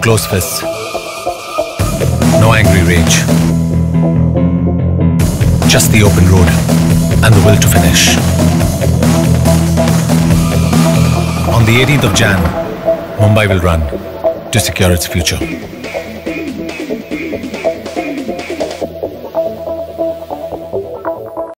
closed fists. No angry rage. Just the open road and the will to finish. On the 18th of Jan, Mumbai will run to secure its future.